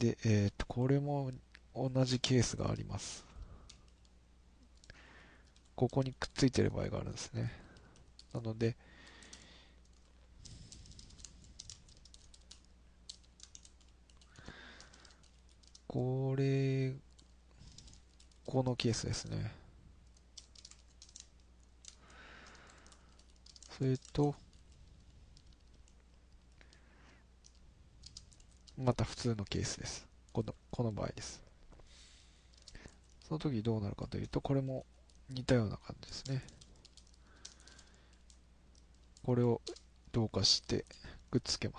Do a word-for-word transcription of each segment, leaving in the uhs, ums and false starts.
で、えっと、これも同じケースがあります。ここにくっついてる場合があるんですね。なので、これ、このケースですね。それと、また普通のケースです。この、この場合です。その時どうなるかというと、これも似たような感じですね。これを同化してくっつけます。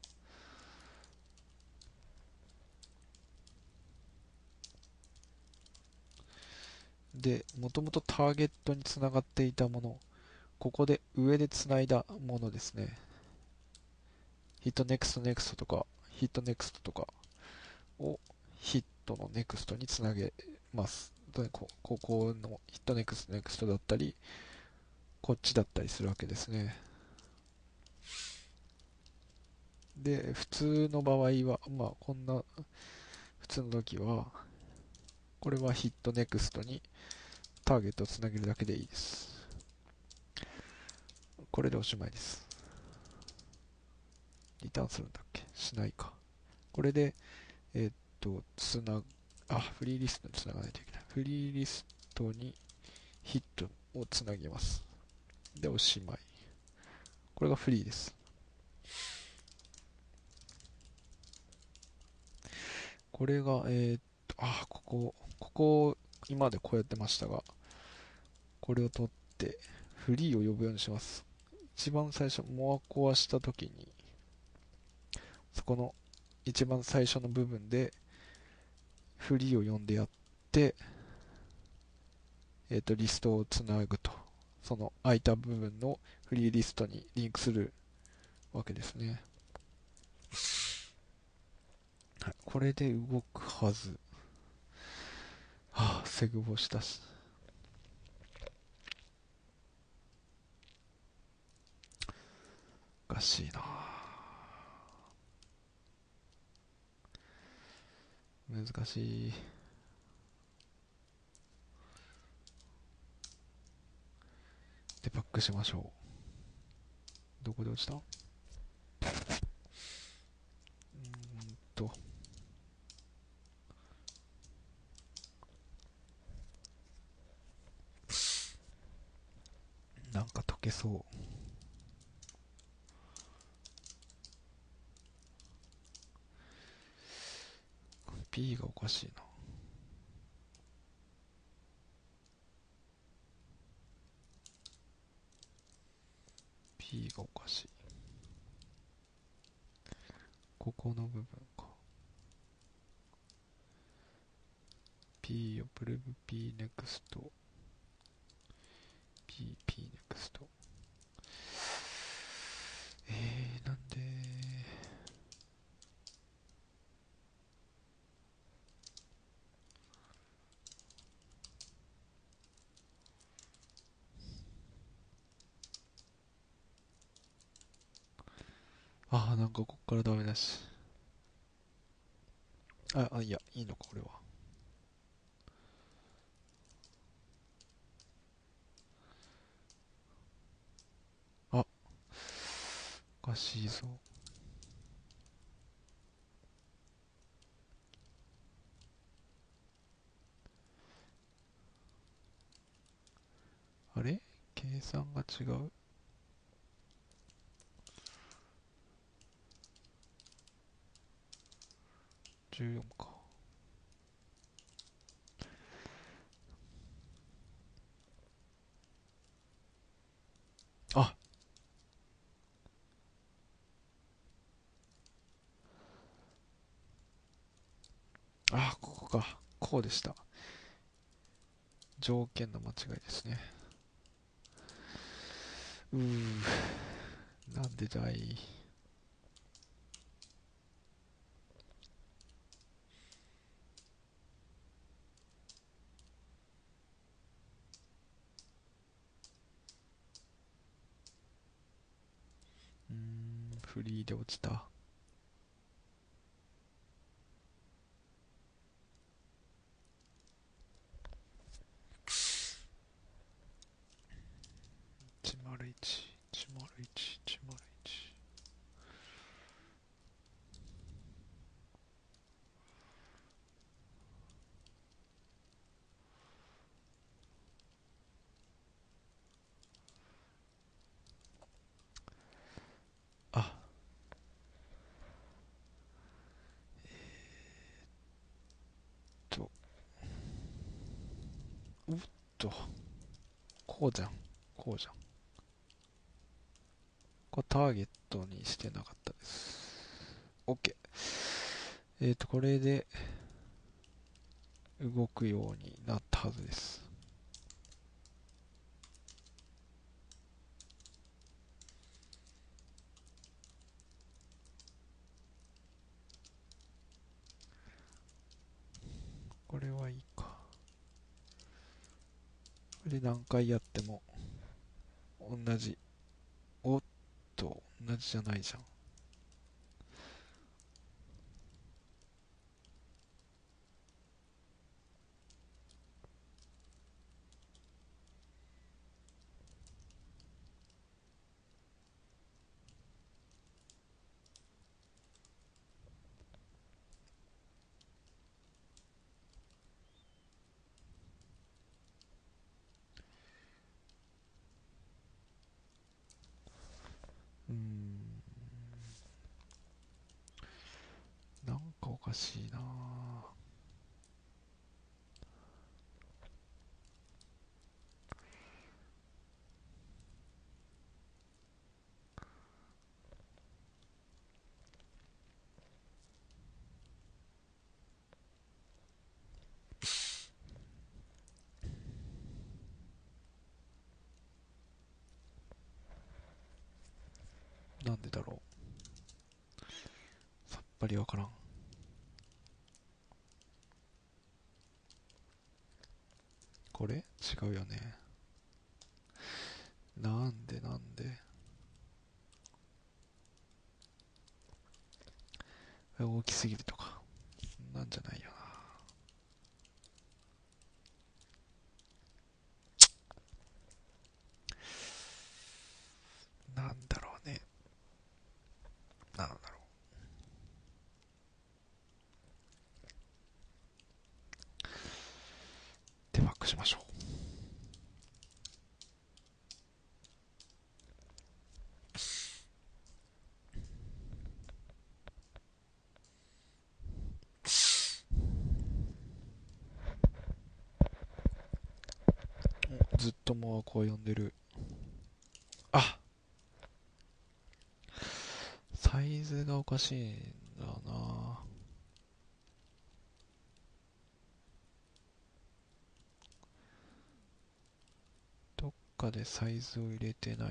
で、もともとターゲットにつながっていたもの、ここで上でつないだものですね。ヒットネクストネクストとか、ヒットネクストとかをヒットのネクストにつなげます。こここのヒットネクストネクストだったり、こっちだったりするわけですね。で、普通の場合は、まあ、こんな、普通の時は、これはヒットネクストにターゲットをつなげるだけでいいです。これでおしまいです。リターンするんだっけしないか。これで、えーっと、つな、あ、フリーリストにつながないといけない。フリーリストにヒットをつなぎます。で、おしまい。これがフリーです。これが、えーっと、あ、ここ、ここ、今までこうやってましたが、これを取って、フリーを呼ぶようにします。一番最初、モアコアしたときに、そこの一番最初の部分で、フリーを呼んでやって、えっと、リストをつなぐと。その空いた部分のフリーリストにリンクするわけですね。はい、これで動くはず。はあ、セグボしたし。おかしいな。難しい。デバッグしましょう。どこで落ちた？うーんと。なんか解けそう。P がおかしいな。P がおかしい。ここの部分か。P をプルブ P ネクスト。P、P ネクスト。えー、なんで、ああ、なんかこっからダメだし。あ、あ、いや、いいのか、これは。あ、おかしいぞ。あれ計算が違う？ じゅうよん か。あ、あ、ここか。こうでした。条件の間違いですね。うー、なんでだい。うーん、フリーで落ちた。 うっと、こうじゃん。こうじゃん。これターゲットにしてなかったです。OK。えっと、これで動くようになったはずです。これはいいか。これで何回やっても同じ。おっと、同じじゃないじゃん。うーん。なんかおかしいな。なんでだろう。さっぱりわからん。これ違うよね。なんでなんで大きすぎるとか。そんなんじゃないよな。なんだろうね。なんだろう。デバッグしましょう。ずっともうこう呼んでる。あ、サイズがおかしいんだな。どっかでサイズを入れてない。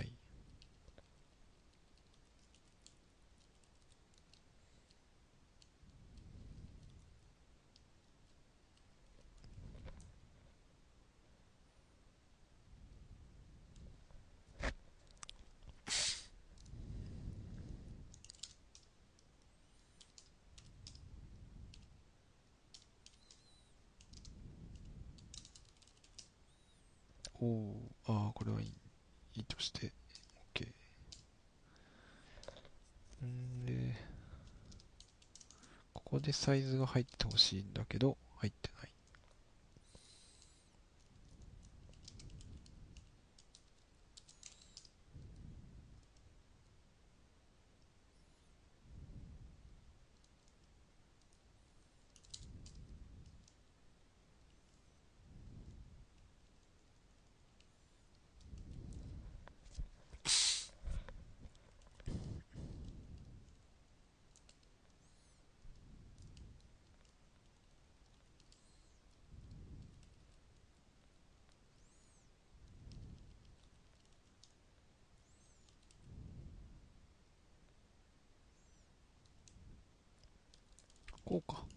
おお、ああ、これはいい、いいとして。OK。んで、ここでサイズが入ってほしいんだけど、入ってない。こうか。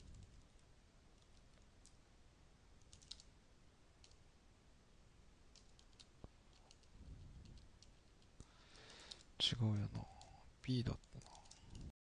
違うよな。B だっ